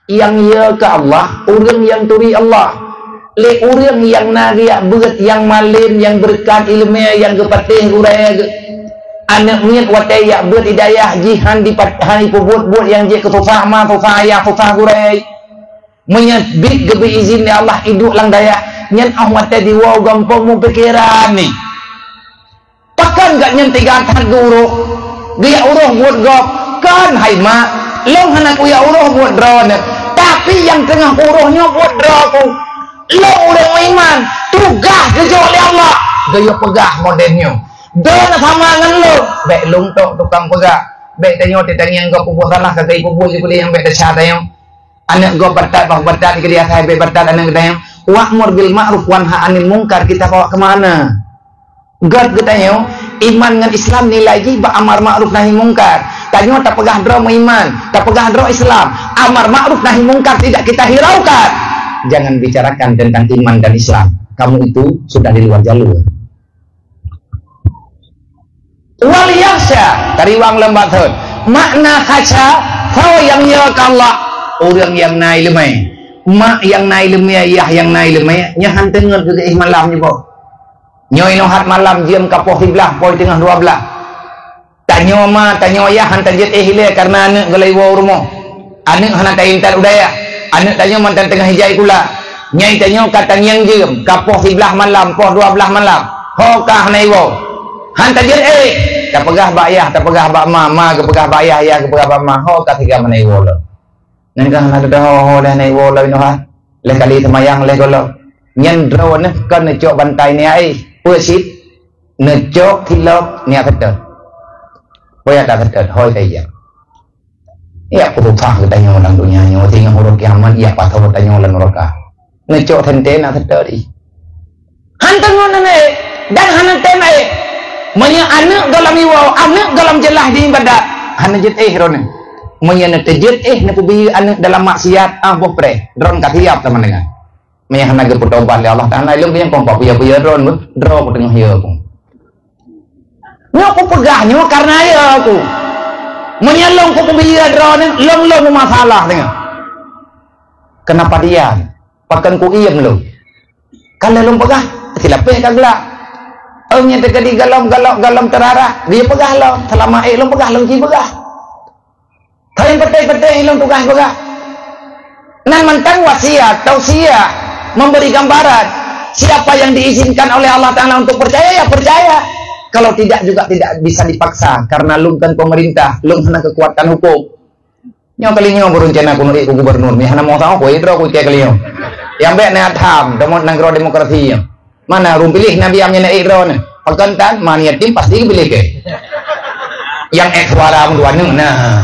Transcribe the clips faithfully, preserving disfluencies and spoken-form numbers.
yang ya ke Allah, orang yang turi Allah. Le orang yang nariak berat, yang malim, yang berkat ilmiah, yang kepatih urai anak miat watai yak berat hidayah jihan di hari pebut-but yang je ketufah ma tufah ayah tufah urai menyebik gebi izin ya Allah hidup lang daya nyen ah watai diwaw gampang mu pikiran ni pakan gak nyen tiga tan guru dia uruh buat gop kan hai mak long hanak uya uruh buat drone tapi yang tengah uruhnya buat draku lo udah iman tugas kerja oleh Allah gaya pegah modelnya dan sama dengan lo baik luntok tukang pegah baik tanya tanya yang kau pupuk salah kakak ibu pupuk boleh yang baik tercah tanya anak kau bertat bah bertat ke dia saya baik bertat anak tanya wa'mur bil ma'ruf wanha anil munkar kita bawa kemana God katanya iman dengan Islam nilai jiba amar ma'ruf nahi munkar tanya tak pegah dro iman tak pegah dro Islam amar ma'ruf nahi munkar tidak kita hiraukan. Jangan bicarakan tentang iman dan Islam. Kamu itu sudah di luar jalur. Wal yakhsha tariwang lembatun. Makna khaca fa yang ya Allah orang yang naik lemai. Mak yang naik lemai yah yang naik lemai nya han tengen ke ih malam ni bo. Nyoi no hat malam diam ka poh sebelah poin tengah dua belas. Tanyo ma tanyo yah han tajet eh ile karena anak galai wo rumah. Anak hana kaintar udaya. Anak tanya mantan tengah hijai pula. Nyai tanya kata yang jem kapoh sebelah malam, poh dua belah malam. Ho kah naiwo. Han tajir eh. Tak pegah bak ayah, tak pegah bak ma, ma ke pegah bak ayah, ayah ke pegah bak ma. Ho kah tiga menaiwo lo. Nan kah nak dah ho dah naiwo lo ino ha. Leh kali semayang leh golo. Nyen draw ne kan necok bantai ni ai. Puasit necok tilok ni ketet. Boya tak ketet hoi tayang. Ya aku lupa katanya orang dunia nyo tinggal huruf kiamat ya pak tahu tanya orang neraka ngecok tente nak terjadi hantar mana ne dan hantar ne menya anak dalam iwau anak dalam jelah di ibadat hana jet eh rone menya ne terjet eh ne pubi anak dalam maksiat ah boh pre dron katiap teman dengan menya hana ge bertobat ya Allah taala ilmu yang kompok ya ya dron dro ku tengah ya aku nyo aku pegahnya karena ya aku menyelong ku pembelian drone long long masalah dengan kenapa dia pakan ku iem lo kalau long pegah silapeh kagla oh nya tekadi galam galok galam terarah dia pegah lo selama eh long pegah long ji pegah kalian petai-petai long tugas pegah nan mentang wasiat tausiah memberi gambaran siapa yang diizinkan oleh Allah Ta'ala untuk percaya ya percaya. Kalau tidak juga tidak bisa dipaksa karena lum kan pemerintah, lum hana kekuatan hukum. Nyo kali nyo berencana kuno ik gubernur, ni hana mau tahu ko idro ko kaya kali nyo. Yang baik na tham, demo nangro demokrasi. Mana rum pilih nabi amnya na idro ne. Pakantan maniat tim pasti pilih ke. Yang ek suara dua neng nah.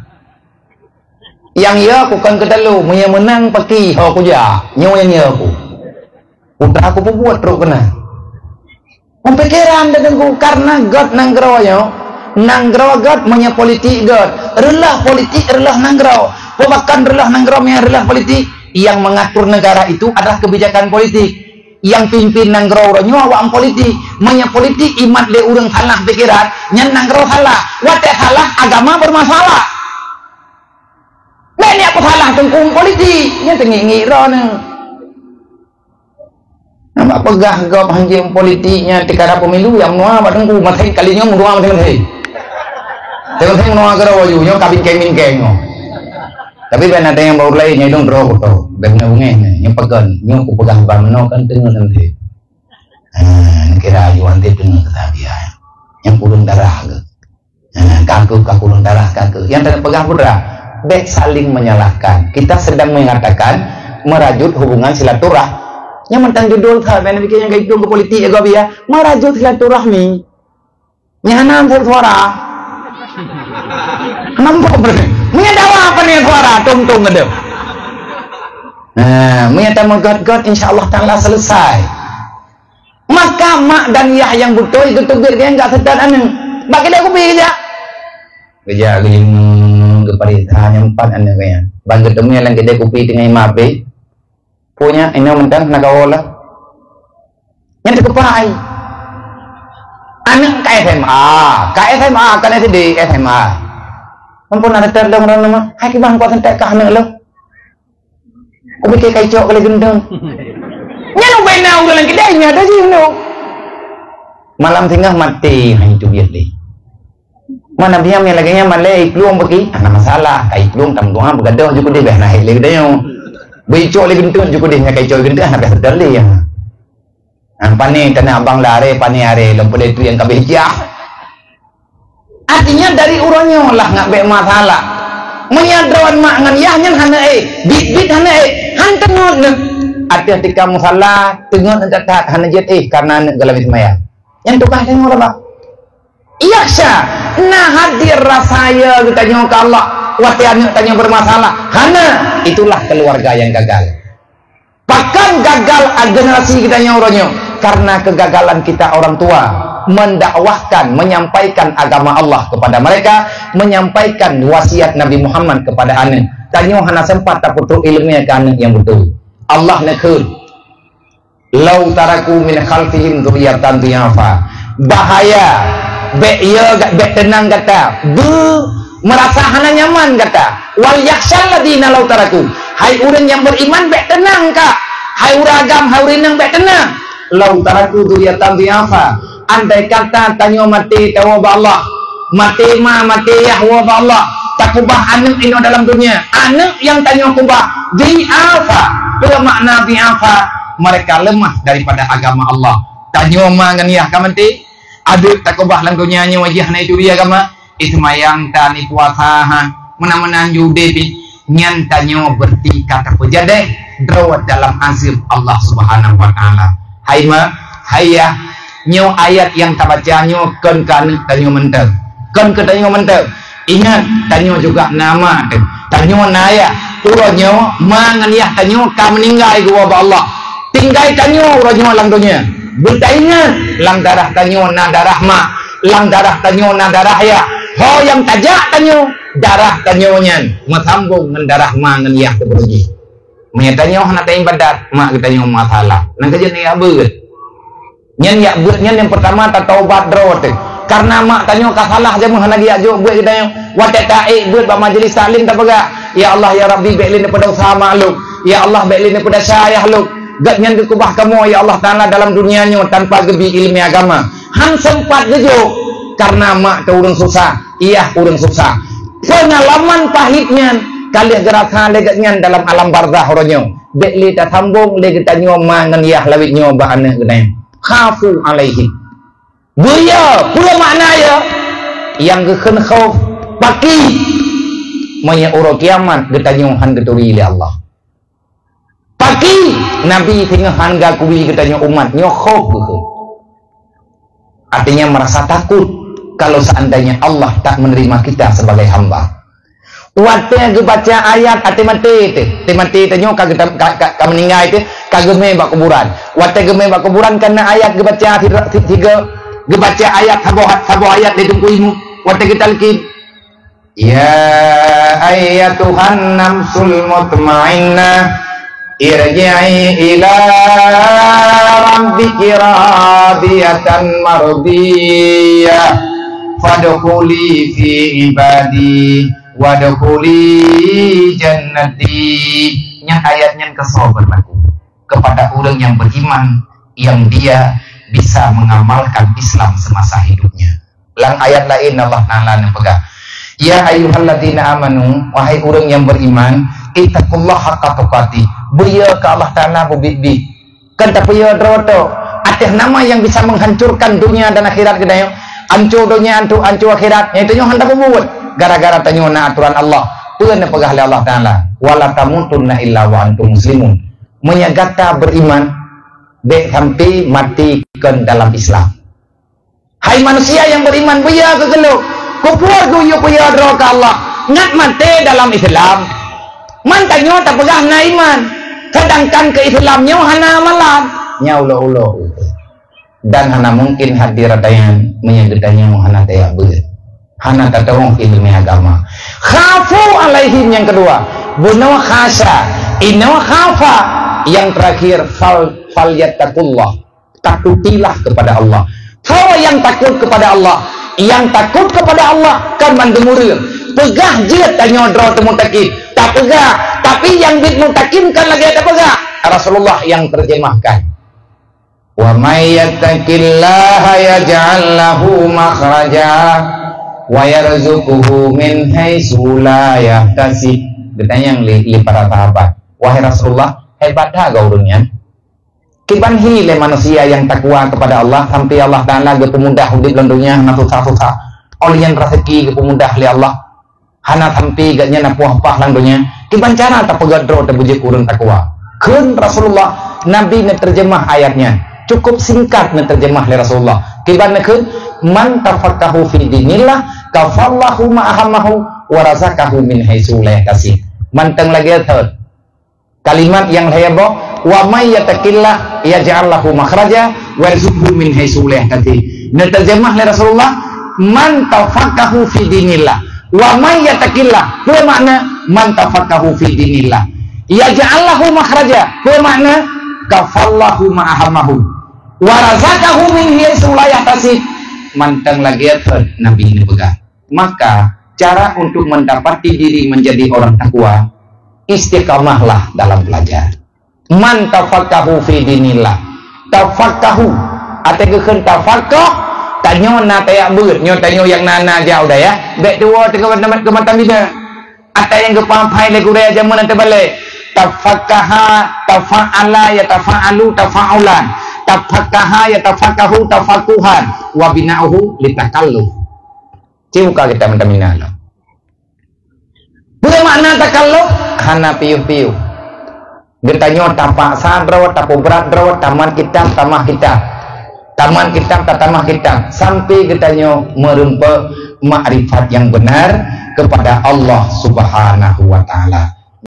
Yang ya aku kan ketelu, munya menang paki ho ku ja. Nyo yang ya aku. Putra aku pun buat teruk kena. Pemikiran denganku karena God nanggroyo nanggro God punya politik God relah politik relah nanggro bahkan relah nanggro yang relah politik yang mengatur negara itu adalah kebijakan politik yang pimpin nanggro nyawa awam politik punya politik imat le urang salah pikiran nyan nanggro salah wate salah agama bermasalah nah ini aku salah tengkung politik nya tengi rone nampak pegah gop hanjing politiknya tikara pemilu yang nuah badengku matai kalinya munduah matai matai tengok nuah karo waju nyo kabin kemin kengo tapi ben ada yang baru lain nyedong dro ko ben ngene nyo pegan nyo ku pegah bamno kan tengok nanti ah kira yuan te tengok dia yang pulung darah ke kaku kakulung darah kaku yang tak pegah pura baik saling menyalahkan kita sedang mengatakan merajut hubungan silaturahmi yang mentang judul kan ben bikin yang kayak itu ke politik ya gobi ya merajut silaturahmi nyanam suara nampak bener menyadawa apa nih suara tung-tung ngedep nah menyatakan God-God insyaallah Ta'ala selesai maka mak dan yah yang butuh itu tubir dia enggak sedar aneh bagi dia kopi aja kerja gini kepada nyempat aneh kayaknya bagi temunya yang gede kopi dengan mabe punya ini mentang nagawola yang terkepai anak K S M A K S M A kan S D S M A ampun ada terdong orang nama hai kibang kuat entek kah anak lo Kau fikir kacau kalau gendeng. Nya lu benau dalam kedainya ada sih lu. Malam tengah mati, hai itu dia deh. Mana dia yang lagi nya malai keluang pergi, ada masalah. Kai keluang tam tuang bergaduh juga dia bah naik lagi dia. Bicok lagi gendeng juga dia kacau gendeng nak biasa terli ya. Apa ni tanah abang lare, pani are, lempar itu yang kabehja. Artinya dari urangnya lah ngak be masalah. Menyadrawan mak ngan yahnya hana eh, bit bit hana eh, han tengot ne. Hati-hati kamu salah, tengot nak tat hana jet eh karena nak galabit maya. Yang tukah tengok apa? Iya sya, nah hadir rasaya kita tanya ke Allah. Wati anu tanya bermasalah, hana itulah keluarga yang gagal. Bahkan gagal generasi kita nyorongnya karena kegagalan kita orang tua mendakwahkan, menyampaikan agama Allah kepada mereka, menyampaikan wasiat Nabi Muhammad kepada anak. Tanya hana sempat tak putus ilmunya ke anak yang betul. Allah nakul, lau taraku min khalfihim dzurriyyatan dhi'afa. Bahaya, be ya be tenang kata, be merasa hana nyaman kata. Wal yakhshal ladina lau taraku. Hai urang yang beriman be tenang kak. Hai uragam, hai urinang be tenang. Lau taraku dzurriyyatan dhi'afa. Andai kata tanya mati tahu Allah, mati ma mati ya wa Allah, tak kubah anak ini dalam dunia. Anak yang tanya kubah bi'afa, bermakna bi'afa, mereka lemah daripada agama Allah. Tanya ma ngan ya kamati, ada tak kubah dalam dunia nya wajah na itu dia agama. Ismayang tani puasa ha, menang-menang judi nyan tanya berti kata pejade drawat dalam azim Allah Subhanahu wa taala. Hai ma, hayya nyo ayat yang tak baca nyo kan kan tanyo menteng kan ke tanyo menteng ingat tanyo juga nama tanyo naya uronyo manganiah tanyo ka meninggal gua ba Allah tinggal tanyo uronyo lang dunia bertaingan lang darah tanyo na darah ma lang darah tanyo na darah ya ho yang tajak tanyo darah tanyo nyan matambung ngan darah ma nganiah ke beruji menyatanyo hana tain badat mak tanyo masalah nang kajen ni abeut. Nyan ya buat nyan yang pertama tak taubat drawat karena mak tanya kasalah jamu hana dia jo buat kita yang watak taik buat ba majlis taklim tak pegak ya Allah ya Rabbi beklin daripada usaha makluk ya Allah beklin daripada syayah luk gak nyan ke kubah kamu ya Allah taala dalam dunianya tanpa gebi ilmu agama han sempat gejo karena mak tu urang susah iya urang susah pengalaman pahitnya kali geraka legat nyan dalam alam barzah ronyo bekli ta sambung le kita nyo mangan yah lawit nyo ba anak gede khafu alaihi buya pula makna ya yang kekhen khauf paki maya uro kiamat getanyo han geturi li Allah paki nabi tengah han ga kuwi getanyo umat nyo khauf kekhen artinya merasa takut kalau seandainya Allah tak menerima kita sebagai hamba. Waktu baca ayat hati mati itu, hati mati itu nyo kagak kagak meninggal itu kagak membak kuburan. Waktu gemeh bak kuburan karena ayat baca tiga, baca ayat sabo sabo ayat di tungkuimu. Waktu kita lagi, ya ayyatuhan nafsul mutmainnah irji'i ila rabbiki radiyatan mardiyah fadkhuli fi ibadi wadkhuli jannati. Nya ayatnya kesal berlaku kepada orang yang beriman yang dia bisa mengamalkan Islam semasa hidupnya. Lang ayat lain Allah Ta'ala pegang, ya ayyuhalladzina amanu, wahai orang yang beriman, ittaqullaha haqqa tuqatih, beria ke Allah Ta'ala bubit-bit kan tak beria droto atas nama yang bisa menghancurkan dunia dan akhirat kita, hancur dunia hancur hancur akhirat, itu yang hendak membuat gara-gara tanya na aturan Allah tuan pegah oleh Allah Ta'ala wala tamutunna illa wa antum muslimun, menyagata beriman dek sampai matikan dalam Islam. Hai manusia yang beriman buya kegeluk kupur guyu buya droka Allah ngat mati dalam Islam mantanyo tak pegah na iman sedangkan ke Islamnya hana amalan nyaulo-ulo dan hana mungkin hadir dayan menyegedanya hana tayak beut hana tatawong ilmu agama. Khafu alaihim yang kedua, bunawa khasa, inawa khafa, yang terakhir fal fal yattaqullah, takutilah kepada Allah. Kalau yang takut kepada Allah, yang takut kepada Allah kan mandemuril, pegah je tanya dro temu takit, tak pegah, tapi yang dimutakinkan lagi ada pegah. Rasulullah yang terjemahkan. Wa may yattaqillaha yaj'al lahu makhraja wa yarzuquhu min haitsu la yahtasib. Ditanya yang li, li para sahabat, wahai Rasulullah, hebat dah kau dunia. Kiban hile manusia yang takwa kepada Allah sampai Allah Taala ge pemudah hidup dalam dunia hana susah-susah. Oleh yang rezeki ge pemudah li Allah. Hana sampai ge nya napuah-pah dalam dunia. Kiban cara tak pegadro tak bujik urun takwa. Kun Rasulullah Nabi terjemah ayatnya cukup singkat terjemah oleh Rasulullah. Kiban kun man tafaqahu fi dinillah kafallahu ma'ahamahu wa razaqahu min haitsu la yahtasib. Manteng lagi third kalimat yang hayabo wa may yattaqillah yaj'al lahu makhraja wa yarzuqhu min haitsu la yahtasib. Terjemah oleh Rasulullah man tafaqahu fi dinillah wa may yattaqillah. Apa makna man tafaqahu fi dinillah? Yaj'allahu makhraja, bermakna kafallahu ma'ahamahu wa razaqahu min haitsu la yahtasib. Manteng lagi Nabi ini pegang. Maka cara untuk mendapati diri menjadi orang takwa, istiqamahlah dalam belajar. Man tafaqahu fi dinillah, tafaqahu ategeun tafaqah tanyo na tayak beut nyo tanyo yang nana jauh dah ya bek dua tiga ke mata bida ata yang gepampai le gure aja mun ante balik. Tafaqaha tafa'ala ya tafa'alu tafa'ulan tafaqaha ya tafaqahu tafaquhan wa bina'uhu litakalluf. Ciuka kita minta minalo. Bukan makna takalluf hana piuh-piuh. Getanyo tapak sadro tapu berat dro taman kitab tamah kitab. Taman kitab tatamah kitab sampai getanyo merempe makrifat yang benar kepada Allah Subhanahu wa taala.